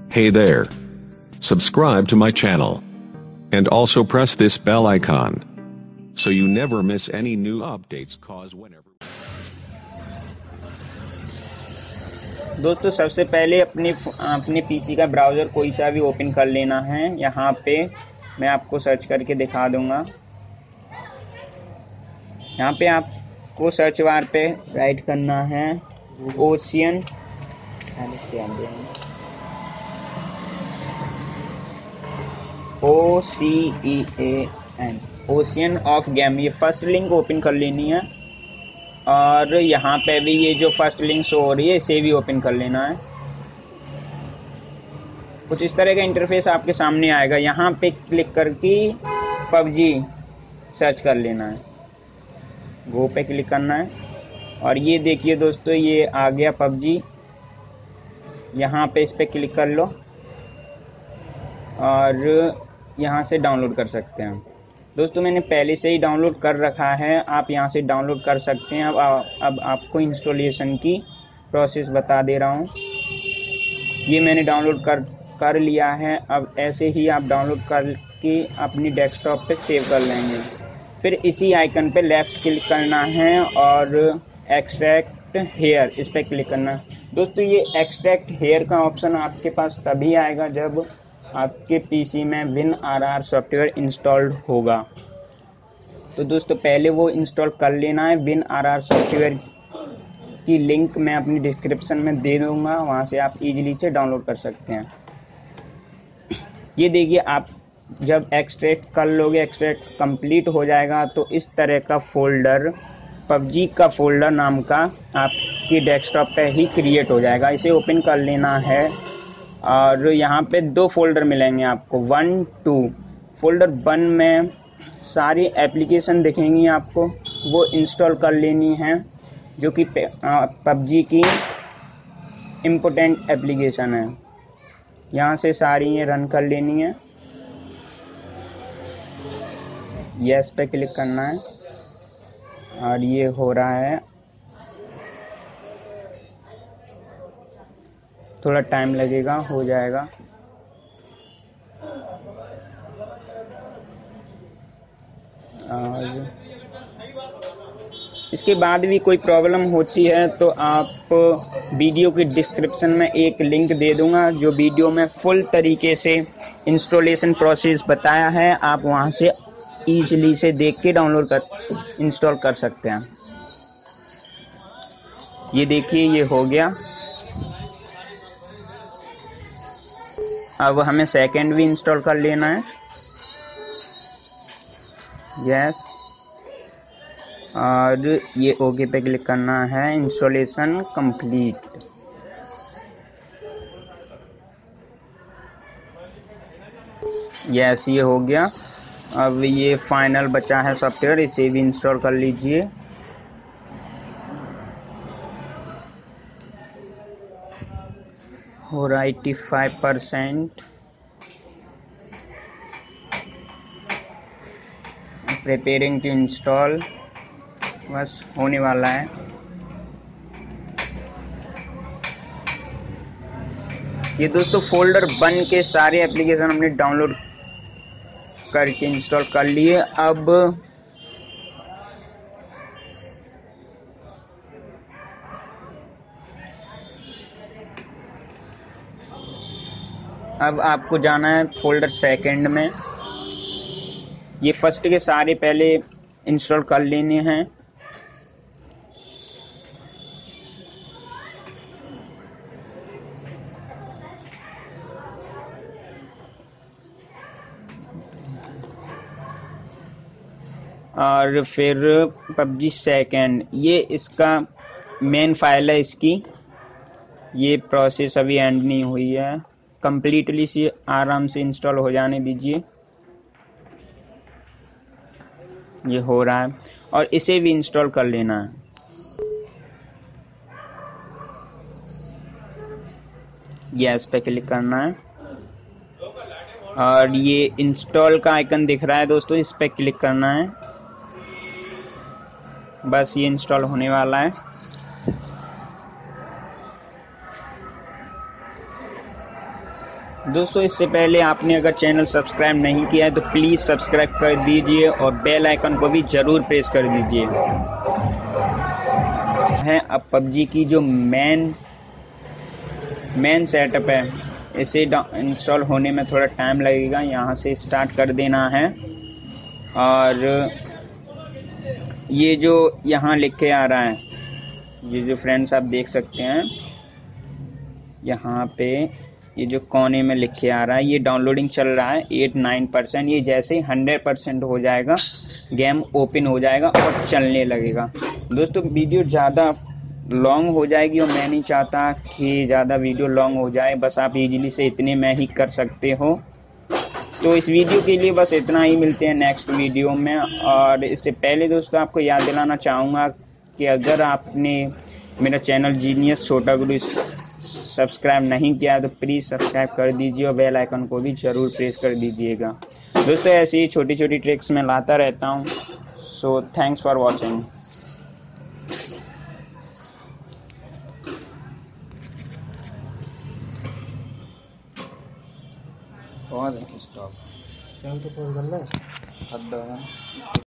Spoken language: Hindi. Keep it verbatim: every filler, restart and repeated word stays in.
Hey there. Subscribe to my channel. And also press this bell icon. So you never miss any new updates cause whenever. दोस्तों सबसे पहले अपने अपने पीसी का ब्राउज़र कोई सा भी ओपन कर लेना है। यहाँ पे मैं आपको सर्च करके दिखा दूंगा। यहाँ पे आपको सर्च बार पे राइट करना है ocean O C E A N ocean of game. ये फर्स्ट लिंक ओपन कर लेनी है और यहाँ पे भी ये जो फर्स्ट लिंक शो हो रही है इसे भी ओपन कर लेना है। कुछ इस तरह का इंटरफेस आपके सामने आएगा। यहाँ पे क्लिक करके पबजी सर्च कर लेना है, गो पे क्लिक करना है और ये देखिए दोस्तों ये आ गया पबजी। यहाँ पे इस पे क्लिक कर लो और यहाँ से डाउनलोड कर सकते हैं। दोस्तों मैंने पहले से ही डाउनलोड कर रखा है, आप यहाँ से डाउनलोड कर सकते हैं। अब अब आपको इंस्टॉलेशन की प्रोसेस बता दे रहा हूँ। ये मैंने डाउनलोड कर कर लिया है। अब ऐसे ही आप डाउनलोड करके अपनी डेस्कटॉप पे सेव कर लेंगे। फिर इसी आइकन पे लेफ़्ट क्लिक करना है और एक्सट्रैक्ट हेयर इस पर क्लिक करना है। दोस्तों ये एक्सट्रैक्ट हेयर का ऑप्शन आपके पास तभी आएगा जब आपके पीसी में WinRAR software installed होगा। तो दोस्तों पहले वो इंस्टॉल कर लेना है। विन आर आर सॉफ्टवेयर की लिंक मैं अपनी डिस्क्रिप्शन में दे दूंगा, वहाँ से आप इजीली से डाउनलोड कर सकते हैं। ये देखिए आप जब एक्सट्रैक्ट कर लोगे, एक्सट्रैक्ट कंप्लीट हो जाएगा तो इस तरह का फोल्डर पबजी का फोल्डर नाम का आपकी डेस्कटॉप पे ही क्रिएट हो जाएगा। इसे ओपन कर लेना है और यहाँ पे दो फोल्डर मिलेंगे आपको, वन टू। फोल्डर वन में सारी एप्लीकेशन दिखेंगी आपको, वो इंस्टॉल कर लेनी है जो कि पबजी की इम्पोर्टेंट एप्लीकेशन है। यहाँ से सारी ये रन कर लेनी है। यस पे क्लिक करना है और ये हो रहा है। थोड़ा टाइम लगेगा, हो जाएगा। और इसके बाद भी कोई प्रॉब्लम होती है तो आप वीडियो की डिस्क्रिप्शन में एक लिंक दे दूंगा, जो वीडियो में फुल तरीके से इंस्टॉलेशन प्रोसेस बताया है। आप वहां से इजीली से देख के डाउनलोड कर इंस्टॉल कर सकते हैं। ये देखिए ये हो गया। अब हमें सेकंड भी इंस्टॉल कर लेना है। यस और ये ओके पे क्लिक करना है। Installation complete. यस ये हो गया। अब ये फाइनल बचा है सॉफ्टवेयर, इसे भी इंस्टॉल कर लीजिए। हो रहा eighty five percent. Preparing to install, बस होने वाला है। ये दोस्तों फोल्डर वन के सारे एप्लीकेशन हमने डाउनलोड करके इंस्टॉल कर लिए। अब अब आपको जाना है फोल्डर सेकंड में। ये फर्स्ट के सारे पहले इंस्टॉल कर लेने हैं। और फिर पबजी सेकंड, ये इसका मेन फाइल है इसकी। ये प्रोसेस अभी एंड नहीं हुई है, कंप्लीटली से आराम से इंस्टॉल हो जाने दीजिए। ये हो रहा है और इसे भी इंस्टॉल कर लेना है। यस पे क्लिक करना है और ये इंस्टॉल का आइकन दिख रहा है दोस्तों, इस पे क्लिक करना है। बस ये इंस्टॉल होने वाला है। दोस्तों इससे पहले आपने अगर चैनल सब्सक्राइब नहीं किया है तो प्लीज़ सब्सक्राइब कर दीजिए और बेल आइकन को भी ज़रूर प्रेस कर दीजिए। है अब पबजी की जो मेन मेन सेटअप है, इसे इंस्टॉल होने में थोड़ा टाइम लगेगा। यहाँ से स्टार्ट कर देना है और ये जो यहाँ लिख के आ रहा है, ये जो फ्रेंड्स आप देख सकते हैं यहाँ पे, ये जो कोने में लिख के आ रहा है, ये डाउनलोडिंग चल रहा है एट नाइन परसेंट। ये जैसे ही हंड्रेड परसेंट हो जाएगा गेम ओपन हो जाएगा और चलने लगेगा। दोस्तों वीडियो ज़्यादा लॉन्ग हो जाएगी और मैं नहीं चाहता कि ज़्यादा वीडियो लॉन्ग हो जाए, बस आप इजीली से इतने में ही कर सकते हो। तो इस वीडियो के लिए बस इतना ही, मिलते हैं नेक्स्ट वीडियो में। और इससे पहले दोस्तों आपको याद दिलाना चाहूँगा कि अगर आपने मेरा चैनल जीनियस छोटा गुरु सब्सक्राइब नहीं किया तो प्लीज़ सब्सक्राइब कर दीजिए और बेल आइकन को भी ज़रूर प्रेस कर दीजिएगा। दोस्तों ऐसी ही छोटी छोटी ट्रिक्स मैं लाता रहता हूँ। So thanks for watching. बहुत स्टॉप